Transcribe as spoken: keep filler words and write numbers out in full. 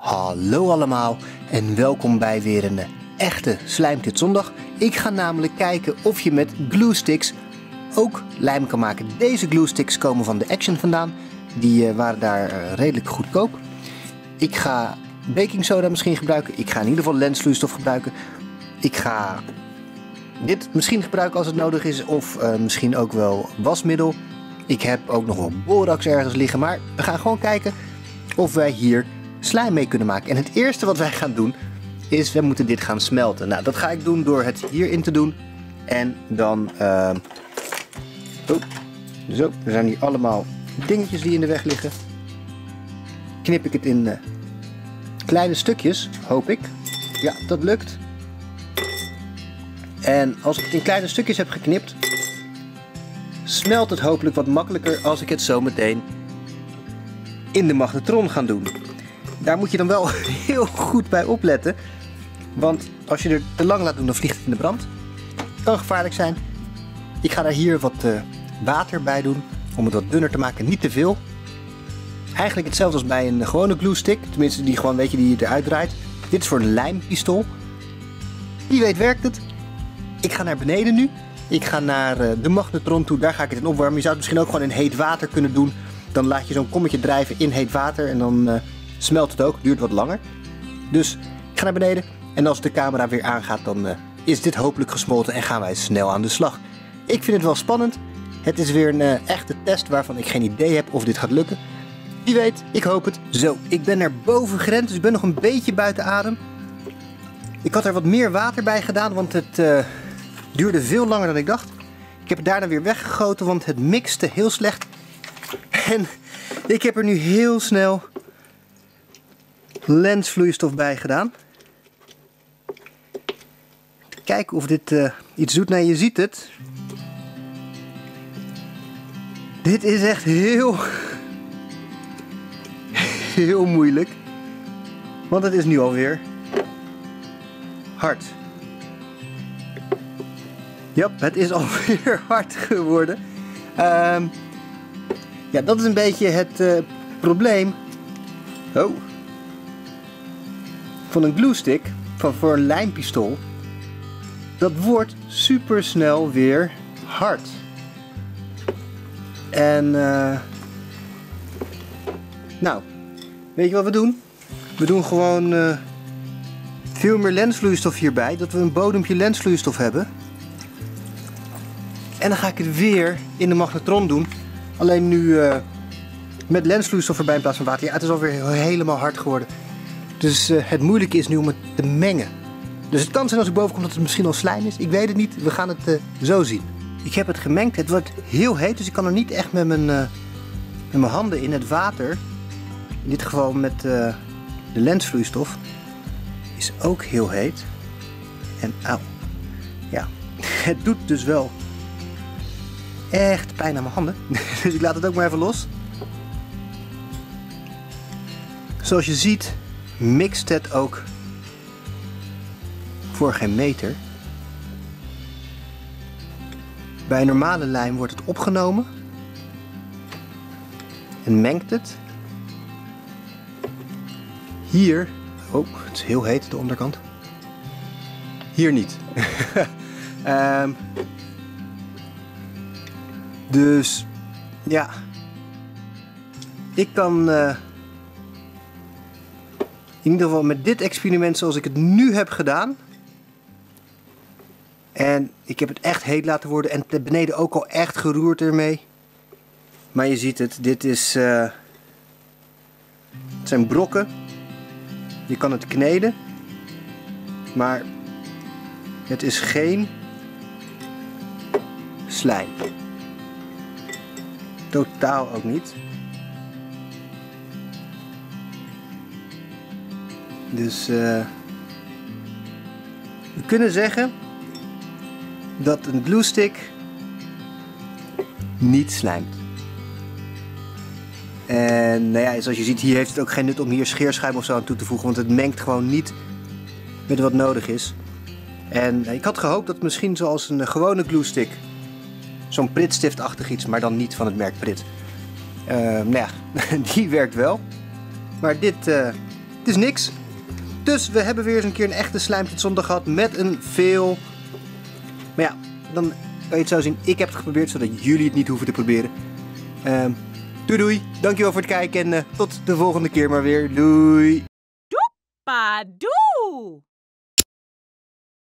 Hallo allemaal en welkom bij weer een echte Slijmtit zondag. Ik ga namelijk kijken of je met glue sticks ook lijm kan maken. Deze glue sticks komen van de Action vandaan. Die uh, waren daar uh, redelijk goedkoop. Ik ga baking soda misschien gebruiken. Ik ga in ieder geval lensvloeistof gebruiken. Ik ga dit misschien gebruiken als het nodig is. Of uh, misschien ook wel wasmiddel. Ik heb ook nog wel borax ergens liggen. Maar we gaan gewoon kijken of wij hier slijm mee kunnen maken. En het eerste wat wij gaan doen is, we moeten dit gaan smelten. Nou, dat ga ik doen door het hierin te doen. En dan... Uh... Oh, zo, er zijn hier allemaal dingetjes die in de weg liggen. Knip ik het in uh, kleine stukjes, hoop ik. Ja, dat lukt. En als ik het in kleine stukjes heb geknipt, smelt het hopelijk wat makkelijker als ik het zo meteen in de magnetron ga doen. Daar moet je dan wel heel goed bij opletten. Want als je er te lang laat doen, dan vliegt het in de brand. Kan gevaarlijk zijn. Ik ga daar hier wat uh, water bij doen. Om het wat dunner te maken. Niet te veel. Eigenlijk hetzelfde als bij een gewone glue stick. Tenminste die gewoon, weet je, die je eruit draait. Dit is voor een lijmpistool. Wie weet werkt het. Ik ga naar beneden nu. Ik ga naar uh, de magnetron toe. Daar ga ik het in opwarmen. Je zou het misschien ook gewoon in heet water kunnen doen. Dan laat je zo'n kommetje drijven in heet water. En dan... Uh, smelt het ook, duurt wat langer. Dus ik ga naar beneden en als de camera weer aangaat, dan uh, is dit hopelijk gesmolten en gaan wij snel aan de slag. Ik vind het wel spannend. Het is weer een uh, echte test waarvan ik geen idee heb of dit gaat lukken. Wie weet, ik hoop het. Zo, ik ben naar boven gerend, dus ik ben nog een beetje buiten adem. Ik had er wat meer water bij gedaan, want het uh, duurde veel langer dan ik dacht. Ik heb het daarna weer weggegoten, want het mixte heel slecht. En ik heb er nu heel snel lensvloeistof bij gedaan. Kijken of dit uh, iets doet. Nee, je ziet het. Dit is echt heel, heel moeilijk. Want het is nu alweer hard. Ja, het is alweer hard geworden. Um, ja, dat is een beetje het uh, probleem. Oh. Van een glue stick, van voor een lijmpistool, dat wordt super snel weer hard. En uh, nou, weet je wat we doen? We doen gewoon uh, veel meer lensvloeistof hierbij, dat we een bodempje lensvloeistof hebben. En dan ga ik het weer in de magnetron doen, alleen nu uh, met lensvloeistof erbij in plaats van water. Ja, het is alweer helemaal hard geworden. Dus uh, het moeilijke is nu om het te mengen. Dus het kan zijn als ik boven kom dat het misschien al slijm is. Ik weet het niet. We gaan het uh, zo zien. Ik heb het gemengd. Het wordt heel heet. Dus ik kan er niet echt met mijn, uh, met mijn handen in. Het water, in dit geval met uh, de lensvloeistof, is ook heel heet. En auw. Ja, het doet dus wel echt pijn aan mijn handen. Dus ik laat het ook maar even los. Zoals je ziet mixt het ook voor geen meter. Bij normale lijm wordt het opgenomen en mengt het. Hier, oh, het is heel heet de onderkant. Hier niet. um, dus ja, ik kan uh, in ieder geval met dit experiment zoals ik het nu heb gedaan. En ik heb het echt heet laten worden en ten beneden ook al echt geroerd ermee. Maar je ziet het, dit is, uh, het zijn brokken. Je kan het kneden. Maar het is geen slijm. Totaal ook niet. Dus uh, we kunnen zeggen dat een glue stick niet slijmt. En nou ja, zoals je ziet, hier heeft het ook geen nut om hier scheerschuim of zo aan toe te voegen, want het mengt gewoon niet met wat nodig is. En ik had gehoopt dat misschien zoals een gewone glue stick, zo'n Pritt-stiftachtig iets, maar dan niet van het merk Pritt. Uh, nou ja, die werkt wel. Maar dit, uh, is niks. Dus we hebben weer eens een keer een echte slijmpje zondag gehad met een veel. Maar ja, dan kan je het zo zien. Ik heb het geprobeerd zodat jullie het niet hoeven te proberen. Uh, doei doei. Dankjewel voor het kijken en uh, tot de volgende keer maar weer. Doei. Doepa doe!